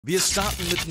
Wir starten mit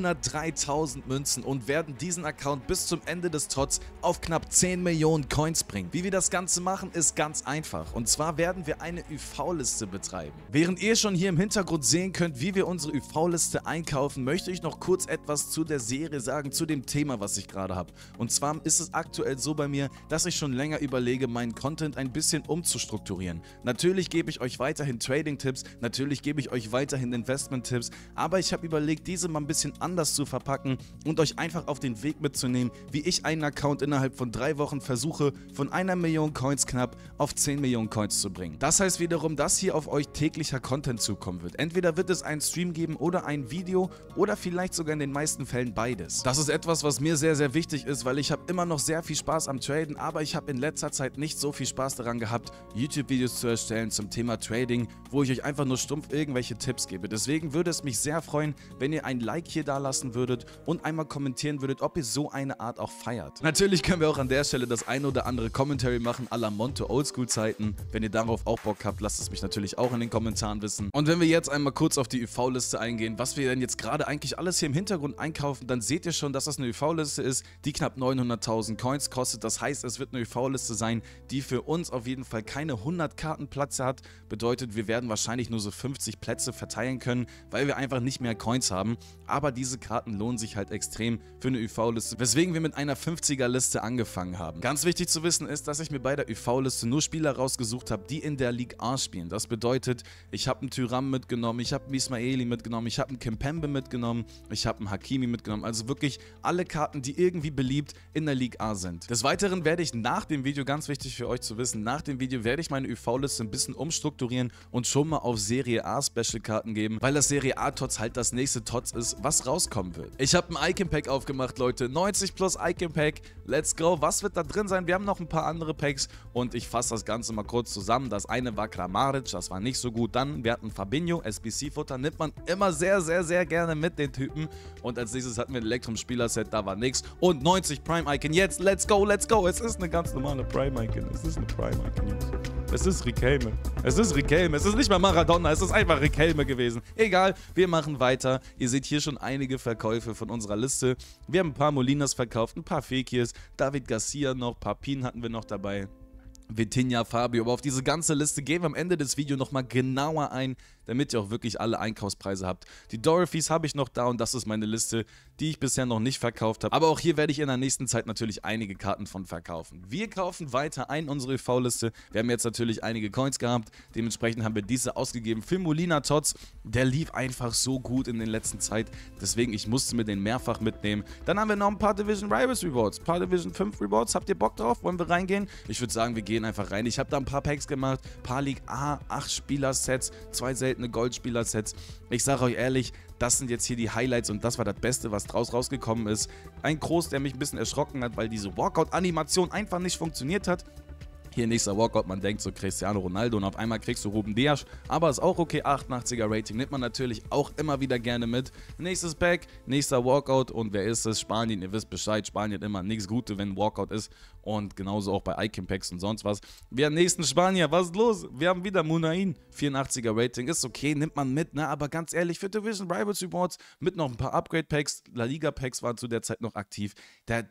903.000 Münzen und werden diesen Account bis zum Ende des Tots auf knapp 10 Millionen Coins bringen. Wie wir das Ganze machen, ist ganz einfach. Und zwar werden wir eine UV-Liste betreiben. Während ihr schon hier im Hintergrund sehen könnt, wie wir unsere UV-Liste einkaufen, möchte ich noch kurz etwas zu der Serie sagen, zu dem Thema, was ich gerade habe. Und zwar ist es aktuell so bei mir, dass ich schon länger überlege, meinen Content ein bisschen umzustrukturieren. Natürlich gebe ich euch weiterhin Trading-Tipps, natürlich gebe ich euch weiterhin Investment-Tipps, aber ich habe überlegt, diese mal ein bisschen anders zu verpacken und euch einfach auf den Weg mitzunehmen, wie ich einen Account innerhalb von 3 Wochen versuche, von 1 Million Coins knapp auf 10 Millionen Coins zu bringen. Das heißt wiederum, dass hier auf euch täglicher Content zukommen wird. Entweder wird es einen Stream geben oder ein Video oder vielleicht sogar in den meisten Fällen beides. Das ist etwas, was mir sehr, sehr wichtig ist, weil ich habe immer noch sehr viel Spaß am Traden, aber ich habe in letzter Zeit nicht so viel Spaß daran gehabt, YouTube-Videos zu erstellen zum Thema Trading, wo ich euch einfach nur stumpf irgendwelche Tipps gebe. Deswegen würde es mich sehr freuen, wenn ihr ein Like hier da lassen würdet und einmal kommentieren würdet, ob ihr so eine Art auch feiert. Natürlich können wir auch an der Stelle das ein oder andere Commentary machen, à la Monte Oldschool Zeiten. Wenn ihr darauf auch Bock habt, lasst es mich natürlich auch in den Kommentaren wissen. Und wenn wir jetzt einmal kurz auf die UV-Liste eingehen, was wir denn jetzt gerade eigentlich alles hier im Hintergrund einkaufen, dann seht ihr schon, dass das eine UV-Liste ist, die knapp 900.000 Coins kostet. Das heißt, es wird eine UV-Liste sein, die für uns auf jeden Fall keine 100 Kartenplätze hat. Bedeutet, wir werden wahrscheinlich nur so 50 Plätze verteilen können, weil wir einfach nicht mehr Coins haben. Aber diese Karten lohnen sich halt extrem für eine UV-Liste, weswegen wir mit einer 50er-Liste angefangen haben. Ganz wichtig zu wissen ist, dass ich mir bei der UV-Liste nur Spieler rausgesucht habe, die in der League A spielen. Das bedeutet, ich habe einen Thuram mitgenommen, ich habe einen Ismaili mitgenommen, ich habe einen Kimpembe mitgenommen, ich habe einen Hakimi mitgenommen. Also wirklich alle Karten, die irgendwie beliebt in der League A sind. Des Weiteren werde ich nach dem Video, ganz wichtig für euch zu wissen, nach dem Video werde ich meine UV-Liste ein bisschen umstrukturieren und schon mal auf Serie A Special-Karten geben, weil das Serie A-Tots halt das nächste Tots ist, was rauskommen wird. Ich habe ein Icon Pack aufgemacht, Leute. 90 plus Icon Pack. Let's go. Was wird da drin sein? Wir haben noch ein paar andere Packs und ich fasse das Ganze mal kurz zusammen. Das eine war Kramaric, das war nicht so gut. Dann, wir hatten Fabinho, SBC-Futter, nimmt man immer sehr, sehr, sehr gerne mit, den Typen. Und als nächstes hatten wir ein Elektrum-Spieler-Set, da war nix. Und 90 Prime-Icon. Jetzt, let's go, let's go. Es ist eine ganz normale Prime-Icon. Es ist eine Prime-Icon, Jungs. Es ist Riquelme. Es ist Riquelme. Es ist nicht mal Maradona. Es ist einfach Riquelme gewesen. Egal, wir machen weiter. Ihr seht hier schon einige Verkäufe von unserer Liste. Wir haben ein paar Molinas verkauft, ein paar Fekirs, David Garcia noch, Papin hatten wir noch dabei. Vitinha, Fabio, aber auf diese ganze Liste gehen wir am Ende des Videos nochmal genauer ein, damit ihr auch wirklich alle Einkaufspreise habt. Die Dorothys habe ich noch da und das ist meine Liste, die ich bisher noch nicht verkauft habe. Aber auch hier werde ich in der nächsten Zeit natürlich einige Karten von verkaufen. Wir kaufen weiter ein unsere UV-Liste. Wir haben jetzt natürlich einige Coins gehabt, dementsprechend haben wir diese ausgegeben für Molina Tots. Der lief einfach so gut in der letzten Zeit, deswegen ich musste mir den mehrfach mitnehmen. Dann haben wir noch ein paar Division Rivals Rewards, ein paar Division 5 Rewards. Habt ihr Bock drauf? Wollen wir reingehen? Ich würde sagen, wir gehen einfach rein. Ich habe da ein paar Packs gemacht, ein paar League A, 8 Spieler-Sets, 2 seltene Goldspieler-Sets. Ich sage euch ehrlich, das sind jetzt hier die Highlights und das war das Beste, was draus rausgekommen ist. Ein Groß, der mich ein bisschen erschrocken hat, weil diese Walkout-Animation einfach nicht funktioniert hat. Hier nächster Walkout, man denkt so Cristiano Ronaldo und auf einmal kriegst du Ruben Dias, aber ist auch okay, 88er Rating, nimmt man natürlich auch immer wieder gerne mit. Nächstes Pack, nächster Walkout und wer ist es? Spanien, ihr wisst Bescheid, Spanien immer nichts Gutes, wenn ein Walkout ist und genauso auch bei Icon Packs und sonst was. Wir haben nächsten Spanier, was ist los? Wir haben wieder Munain, 84er Rating, ist okay, nimmt man mit, ne? Aber ganz ehrlich, für Division Rivals Rewards mit noch ein paar Upgrade Packs, La Liga Packs waren zu der Zeit noch aktiv, da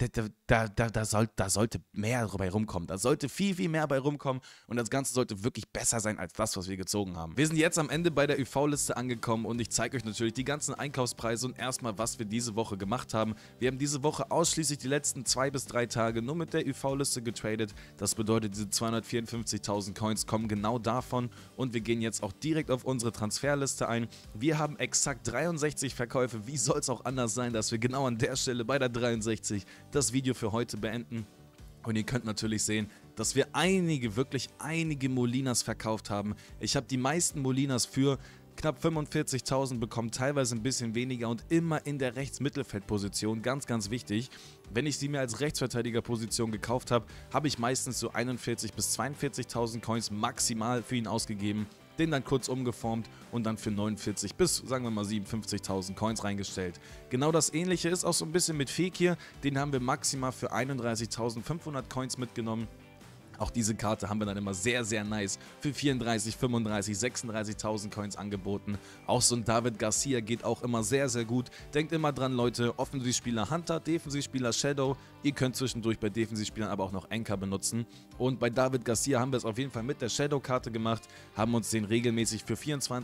sollte mehr dabei rumkommen, da sollte viel mehr bei rumkommen und das Ganze sollte wirklich besser sein als das, was wir gezogen haben. Wir sind jetzt am Ende bei der UV-Liste angekommen und ich zeige euch natürlich die ganzen Einkaufspreise und erstmal, was wir diese Woche gemacht haben. Wir haben diese Woche ausschließlich die letzten 2 bis 3 Tage nur mit der UV-Liste getradet. Das bedeutet, diese 254.000 Coins kommen genau davon und wir gehen jetzt auch direkt auf unsere Transferliste ein. Wir haben exakt 63 Verkäufe. Wie soll es auch anders sein, dass wir genau an der Stelle bei der 63 das Video für heute beenden? Und ihr könnt natürlich sehen, dass wir wirklich einige Molinas verkauft haben. Ich habe die meisten Molinas für knapp 45.000 bekommen, teilweise ein bisschen weniger und immer in der Rechts-Mittelfeld-Position, ganz, ganz wichtig. Wenn ich sie mir als Rechtsverteidiger-Position gekauft habe, habe ich meistens so 41.000 bis 42.000 Coins maximal für ihn ausgegeben. Den dann kurz umgeformt und dann für 49 bis, sagen wir mal, 57.000 Coins reingestellt. Genau das Ähnliche ist auch so ein bisschen mit Fekir. Den haben wir maximal für 31.500 Coins mitgenommen. Auch diese Karte haben wir dann immer sehr, sehr nice für 34, 35, 36.000 Coins angeboten. Auch so ein David Garcia geht auch immer sehr, sehr gut. Denkt immer dran, Leute, Offensivspieler Hunter, Defensivspieler Shadow. Ihr könnt zwischendurch bei Defensivspielern aber auch noch Anchor benutzen. Und bei David Garcia haben wir es auf jeden Fall mit der Shadow-Karte gemacht, haben uns den regelmäßig für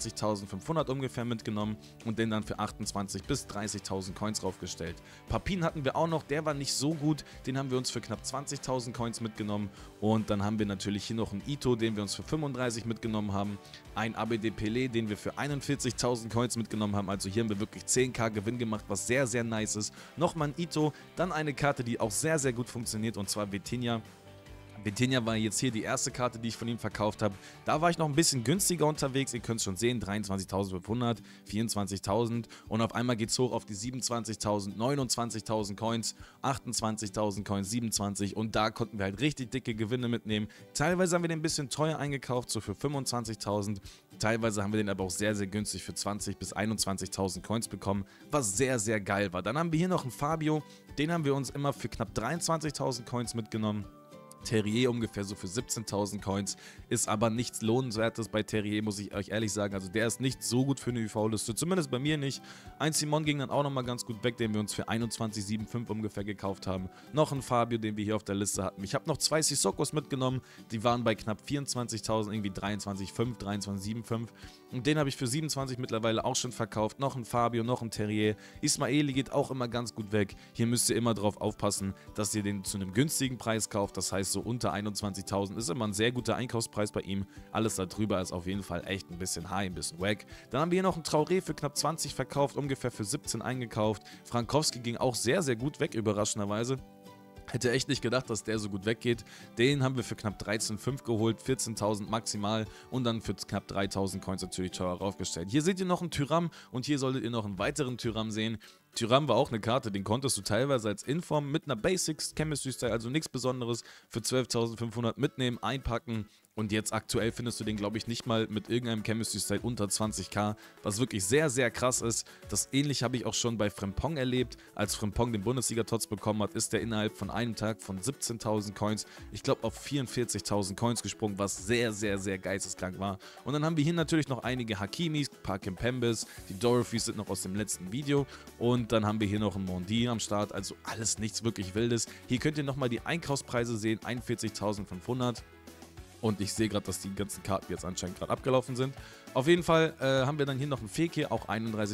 24.500 ungefähr mitgenommen und den dann für 28.000 bis 30.000 Coins raufgestellt. Papin hatten wir auch noch, der war nicht so gut, den haben wir uns für knapp 20.000 Coins mitgenommen. Und dann haben wir natürlich hier noch einen Ito, den wir uns für 35 mitgenommen haben. Ein ABD Pelé, den wir für 41.000 Coins mitgenommen haben. Also hier haben wir wirklich 10.000 Gewinn gemacht, was sehr, sehr nice ist. Nochmal ein Ito, dann eine Karte, die auch sehr, sehr gut funktioniert, und zwar Vitinha. Vitinha war jetzt hier die erste Karte, die ich von ihm verkauft habe. Da war ich noch ein bisschen günstiger unterwegs. Ihr könnt es schon sehen, 23.500, 24.000 und auf einmal geht es hoch auf die 27.000, 29.000 Coins, 28.000 Coins, 27 und da konnten wir halt richtig dicke Gewinne mitnehmen. Teilweise haben wir den ein bisschen teuer eingekauft, so für 25.000. Teilweise haben wir den aber auch sehr, sehr günstig für 20.000 bis 21.000 Coins bekommen, was sehr, sehr geil war. Dann haben wir hier noch einen Fabio, den haben wir uns immer für knapp 23.000 Coins mitgenommen. Terrier ungefähr so für 17.000 Coins, ist aber nichts Lohnenswertes bei Terrier, muss ich euch ehrlich sagen. Also der ist nicht so gut für eine UV-Liste, zumindest bei mir nicht. Ein Simon ging dann auch nochmal ganz gut weg, den wir uns für 21,75 ungefähr gekauft haben. Noch ein Fabio, den wir hier auf der Liste hatten. Ich habe noch 2 Sissokos mitgenommen, die waren bei knapp 24.000, irgendwie 23,5, 23,75 und den habe ich für 27 mittlerweile auch schon verkauft. Noch ein Fabio, noch ein Terrier. Ismaeli geht auch immer ganz gut weg. Hier müsst ihr immer drauf aufpassen, dass ihr den zu einem günstigen Preis kauft, das heißt so unter 21.000 ist immer ein sehr guter Einkaufspreis bei ihm. Alles darüber ist auf jeden Fall echt ein bisschen high, ein bisschen wack. Dann haben wir hier noch einen Traoré für knapp 20 verkauft, ungefähr für 17 eingekauft. Frankowski ging auch sehr, sehr gut weg, überraschenderweise. Hätte echt nicht gedacht, dass der so gut weggeht. Den haben wir für knapp 13,5 geholt, 14.000 maximal und dann für knapp 3.000 Coins natürlich teurer raufgestellt. Hier seht ihr noch einen Tyram und hier solltet ihr noch einen weiteren Tyram sehen. Tyram war auch eine Karte, den konntest du teilweise als Inform mit einer Basics Chemistry Style, also nichts Besonderes, für 12.500 mitnehmen, einpacken. Und jetzt aktuell findest du den, glaube ich, nicht mal mit irgendeinem Chemistry Style unter 20.000, was wirklich sehr, sehr krass ist. Das ähnlich habe ich auch schon bei Frimpong erlebt. Als Frimpong den Bundesliga-Tots bekommen hat, ist der innerhalb von einem Tag von 17.000 Coins, ich glaube, auf 44.000 Coins gesprungen, was sehr, sehr, sehr geisteskrank war. Und dann haben wir hier natürlich noch einige Hakimis, ein paar Kimpembes, die Dorothys sind noch aus dem letzten Video. Und dann haben wir hier noch einen Mondi am Start, also alles nichts wirklich Wildes. Hier könnt ihr nochmal die Einkaufspreise sehen, 41.500. Und ich sehe gerade, dass die ganzen Karten jetzt anscheinend gerade abgelaufen sind. Auf jeden Fall haben wir dann hier noch einen Fekir, auch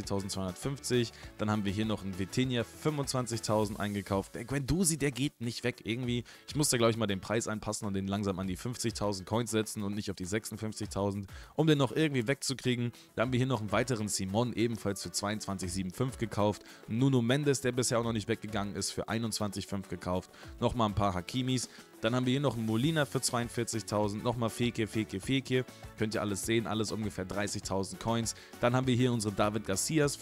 31.250. Dann haben wir hier noch einen Vitinha, 25.000 eingekauft. Der Guendouzi, der geht nicht weg irgendwie. Ich muss da, glaube ich, mal den Preis anpassen und den langsam an die 50.000 Coins setzen und nicht auf die 56.000, um den noch irgendwie wegzukriegen. Dann haben wir hier noch einen weiteren Simon, ebenfalls für 22,75 gekauft. Nuno Mendes, der bisher auch noch nicht weggegangen ist, für 21,5 gekauft. Nochmal ein paar Hakimis. Dann haben wir hier noch einen Molina für 42.000, nochmal Fekir. Könnt ihr alles sehen, alles ungefähr 30.000 Coins. Dann haben wir hier unsere David Garcias,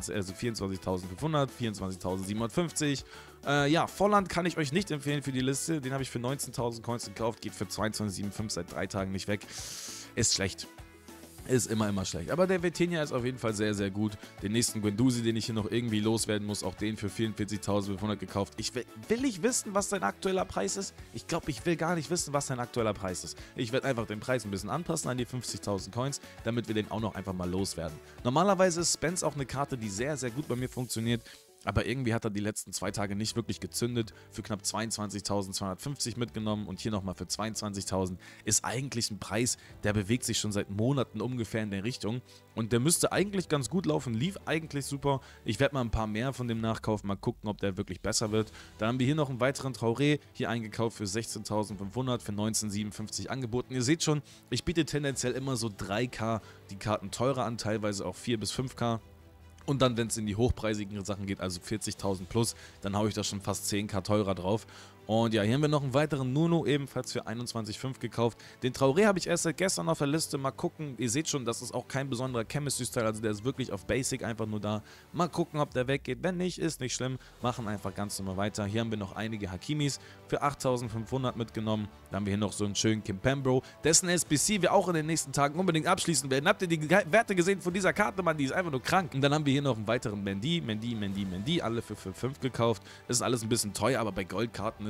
24.500, 24.750. Ja, Volland kann ich euch nicht empfehlen für die Liste. Den habe ich für 19.000 Coins gekauft, geht für 22,75 seit 3 Tagen nicht weg. Ist schlecht. Ist immer schlecht. Aber der Vitinha ist auf jeden Fall sehr, sehr gut. Den nächsten Guendouzi, den ich hier noch irgendwie loswerden muss, auch den für 44.500 gekauft. Will ich wissen, was sein aktueller Preis ist? Ich glaube, ich will gar nicht wissen, was sein aktueller Preis ist. Ich werde einfach den Preis ein bisschen anpassen an die 50.000 Coins, damit wir den auch noch einfach mal loswerden. Normalerweise ist Spence auch eine Karte, die sehr, sehr gut bei mir funktioniert. Aber irgendwie hat er die letzten 2 Tage nicht wirklich gezündet. Für knapp 22.250 mitgenommen und hier nochmal für 22.000 ist eigentlich ein Preis, der bewegt sich schon seit Monaten ungefähr in der Richtung. Und der müsste eigentlich ganz gut laufen, lief eigentlich super. Ich werde mal ein paar mehr von dem nachkaufen, mal gucken, ob der wirklich besser wird. Dann haben wir hier noch einen weiteren Traoré, hier eingekauft für 16.500, für 19,57 angeboten. Ihr seht schon, ich biete tendenziell immer so 3.000 die Karten teurer an, teilweise auch 4 bis 5.000. Und dann, wenn es in die hochpreisigen Sachen geht, also 40.000 plus, dann haue ich da schon fast 10.000 teurer drauf. Und ja, hier haben wir noch einen weiteren Nuno, ebenfalls für 21,5 gekauft. Den Traoré habe ich erst seit gestern auf der Liste. Mal gucken, ihr seht schon, das ist auch kein besonderer Chemistry-Style, also der ist wirklich auf Basic einfach nur da. Mal gucken, ob der weggeht. Wenn nicht, ist nicht schlimm. Machen einfach ganz normal weiter. Hier haben wir noch einige Hakimis für 8.500 mitgenommen. Dann haben wir hier noch so einen schönen Kimpembro, dessen SBC wir auch in den nächsten Tagen unbedingt abschließen werden. Habt ihr die Werte gesehen von dieser Karte, Mann? Die ist einfach nur krank. Und dann haben wir hier noch einen weiteren Mendy, alle für 5 gekauft. Ist alles ein bisschen teuer, aber bei Goldkarten ist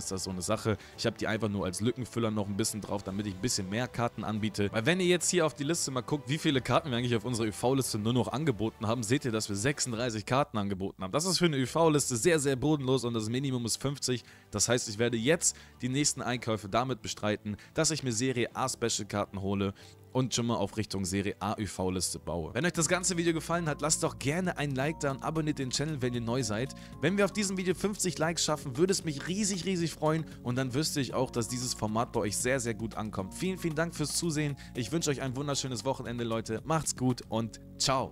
ist das so eine Sache. Ich habe die einfach nur als Lückenfüller noch ein bisschen drauf, damit ich ein bisschen mehr Karten anbiete. Weil wenn ihr jetzt hier auf die Liste mal guckt, wie viele Karten wir eigentlich auf unserer UV-Liste nur noch angeboten haben, seht ihr, dass wir 36 Karten angeboten haben. Das ist für eine UV-Liste sehr, sehr bodenlos und das Minimum ist 50. Das heißt, ich werde jetzt die nächsten Einkäufe damit bestreiten, dass ich mir Serie A Special-Karten hole und schon mal auf Richtung Serie A UV-Liste baue. Wenn euch das ganze Video gefallen hat, lasst doch gerne ein Like da und abonniert den Channel, wenn ihr neu seid. Wenn wir auf diesem Video 50 Likes schaffen, würde es mich riesig, riesig freuen und dann wüsste ich auch, dass dieses Format bei euch sehr, sehr gut ankommt. Vielen, vielen Dank fürs Zusehen. Ich wünsche euch ein wunderschönes Wochenende, Leute. Macht's gut und ciao.